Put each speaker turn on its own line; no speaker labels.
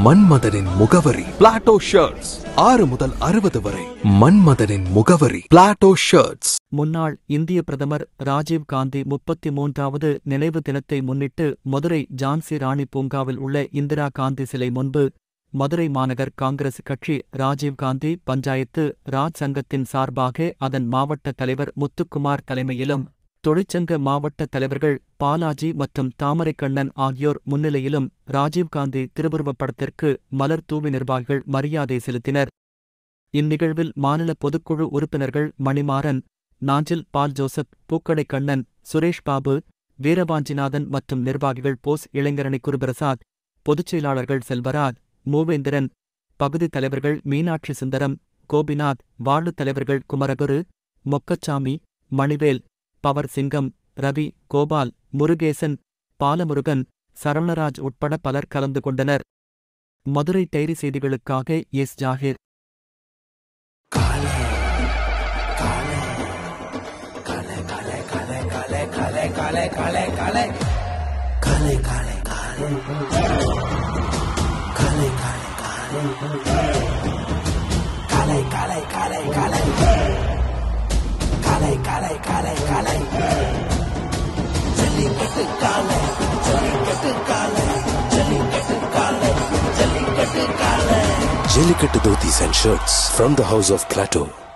மன்மதனின் முகவரி Plato shirts. 6 முதல் 60 வரை. மன்மதனின் முகவரி பிளாட்டோ ஷர்ட்ஸ்.
முன்னாள் இந்திய பிரதமர் ராஜீவ் காந்தி 33வது நினைவு தினத்தை முன்னிட்டு மதுரை ஜான்சி ராணி பூங்காவில் உள்ள இந்திரா காந்தி சிலை முன்பு மதுரை மாநகர் காங்கிரஸ் கட்சி ராஜீவ் காந்தி பஞ்சாயத்து ராஜ் சங்கத்தின் சார்பாக அதன் மாவட்ட தலைவர் முத்துக்குமார் தலைமையிலும் தொழிற்சங்க மாவட்ட தலைவர்கள் பாலாஜி மற்றும் தாமரைக்கண்ணன் ஆகியோர் முன்னிலையிலும் ராஜீவ்காந்தி திருவுருவப் படத்திற்கு மலர் தூவி நிர்வாகிகள் மரியாதை செலுத்தினர். இந்நிகழ்வில் மாநில பொதுக்குழு உறுப்பினர்கள் மணிமாறன், நாஞ்சில் பால் ஜோசப், பூக்கடை கண்ணன், சுரேஷ் பாபு, வீரவாஞ்சிநாதன் மற்றும் நிர்வாகிகள் போஸ் இளைஞரணி குருபிரசாத், பொதுச்செயலாளர்கள் செல்வராஜ், மூவேந்திரன், பகுதி தலைவர்கள் மீனாட்சி சுந்தரம், கோபிநாத், வார்டு தலைவர்கள் குமரகுரு, மொக்கச்சாமி, மணிவேல், பவர் சிங்கம், ரவி, கோபால், முருகேசன், பாலமுருகன், சரவணராஜ் உட்பட பலர் கலந்து கொண்டனர். மதுரை டைரி செய்திகளுக்காக S. Zakir.
Jellicate Dhotis and shirts from the house of Plateau.